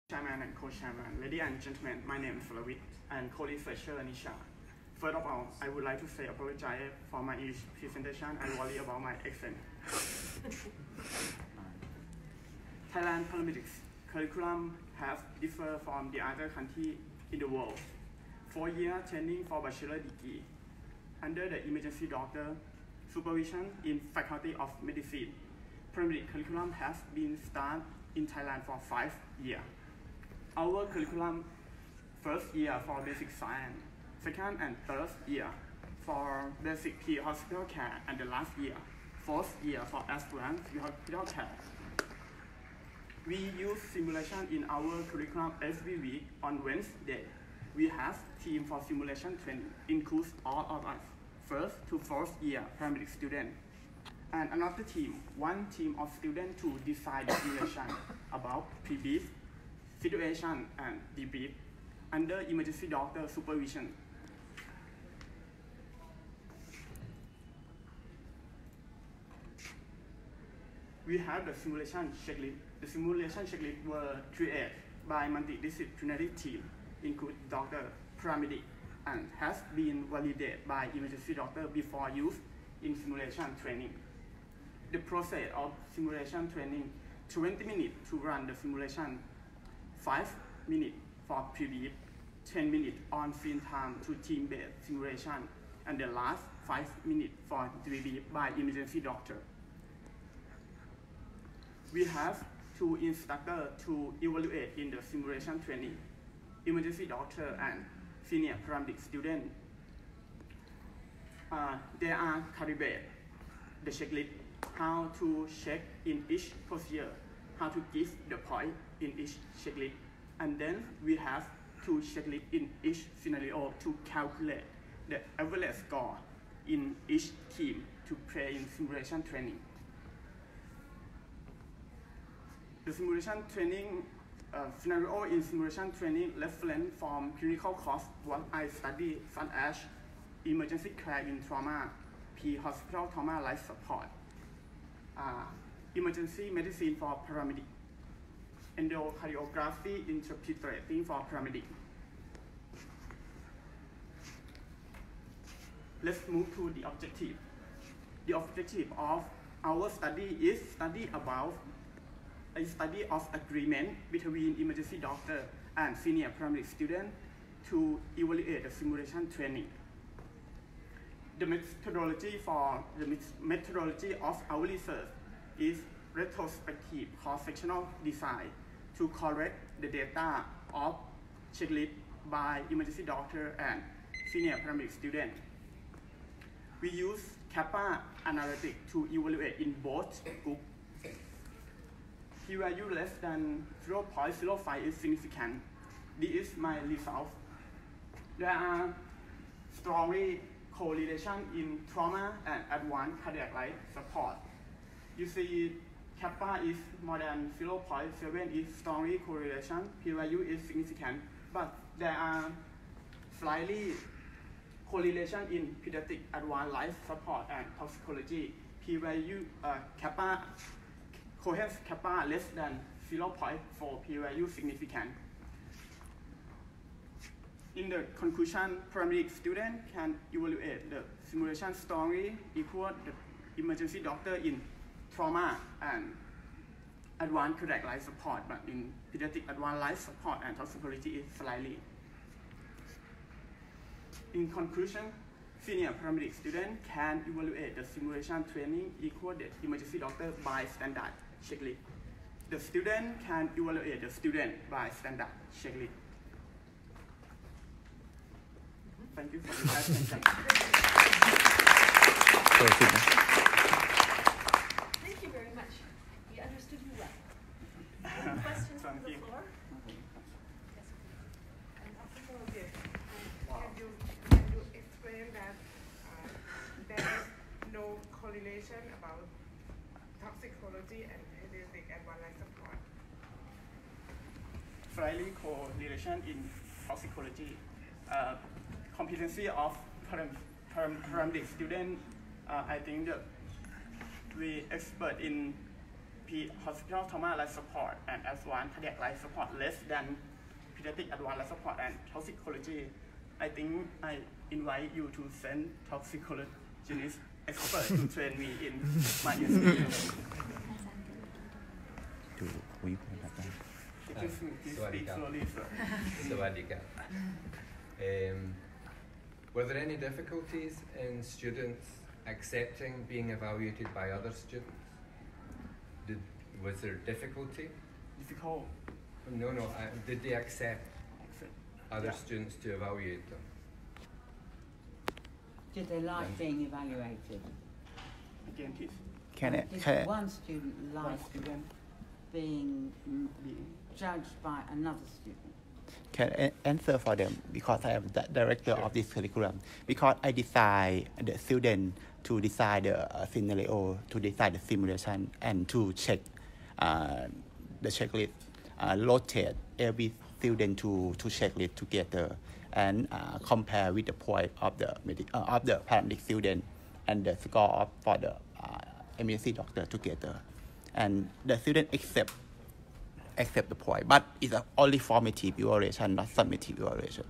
Chairman and co-chairman, ladies and gentlemen, my name is Lavit and co-researcher Nisha. First of all, I would like to say apologize for my presentation and worry about my accent. Thailand paramedics curriculum has differed from the other countries in the world. 4-year training for bachelor degree under the emergency doctor supervision in Faculty of Medicine. Paramedic curriculum has been started in Thailand for 5 years. Our curriculum first year for basic science, second and third year for basic pre-hospital care, and the last year, fourth year for advanced pre-hospital care. We use simulation in our curriculum every week on Wednesday. We have team for simulation training, includes all of us, first to fourth year paramedic students, and another team, one team of students to design the simulation about pre-brief, situation, and debrief under emergency doctor supervision. We have the simulation checklist. The simulation checklist were created by multidisciplinary team, include doctor, paramedic, and has been validated by emergency doctor before use in simulation training. The process of simulation training: 20 minutes to run the simulation, 5 minutes for pre-brief, 10 minutes on-scene time to team-based simulation, and the last 5 minutes for debrief by emergency doctor. We have 2 instructors to evaluate in the simulation training: emergency doctor and senior paramedic student. They are calibrate the checklist, how to check in each procedure, how to give the point in each checklist, and then we have 2 checklists in each scenario to calculate the average score in each team to play in simulation training. The simulation training scenario in simulation training reference from clinical course what I study, such as emergency care in trauma, pre-hospital trauma life support, emergency medicine for paramedic, endocardiography interpreting for paramedic. Let's move to the objective. The objective of our study is a study of agreement between emergency doctor and senior paramedic student to evaluate the simulation training. The methodology of our research is retrospective cross-sectional design to correct the data of checklist by emergency doctor and senior paramedic student. We use Kappa analytic to evaluate in both groups. P-value less than 0.05 is significant. This is my result. There are strongly correlation in trauma and advanced cardiac life support. You see, Kappa is more than 0.7 is strongly correlation. P-value is significant, but there are slightly correlation in pediatric advanced life support and toxicology. P-value Kappa coherence Kappa less than 0.4, P-value significant. In the conclusion, paramedic student can evaluate the simulation strongly equal the emergency doctor in trauma and advanced cardiac life support, but in pediatric advanced life support and toxicology is slightly. In conclusion, senior paramedic student can evaluate the simulation training equal the emergency doctor by standard checklist. The student can evaluate the student by standard checklist. Thank you for your attention. Thank you very much. We understood you well. Any questions from the floor? Yes. Okay. Can you explain that there is no correlation about toxicology and pediatric advanced life support? Slightly correlation in toxicology. Competency of paramedic student, I think that we expert in hospital trauma life support and advanced cardiac life support less than pediatric advanced life support and toxicology. I think I invite you to send toxicologist expert to train me in my institute. Excuse me, please speak slowly, sir. Sawadika. Were there any difficulties in students accepting being evaluated by other students? Was there difficulty? Difficult. No. Did they accept other students to evaluate them? Did they like being evaluated? Again, please. Did one student like being judged by another student? Can I answer for them because I am the director of this curriculum. Because I decide the student to decide the scenario, to decide the simulation, and to check the checklist, rotate every student to checklist together and compare with the point of the paramedic student and the score for the emergency doctor together. And the student accept the point, but it's only formative evaluation, not summative evaluation.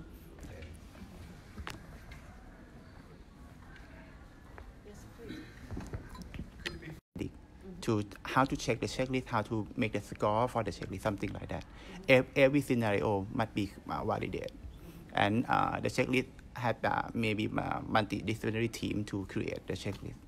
Yes, please. To how to check the checklist, how to make the score for the checklist, something like that. Every scenario must be validated, and the checklist had maybe multidisciplinary team to create the checklist.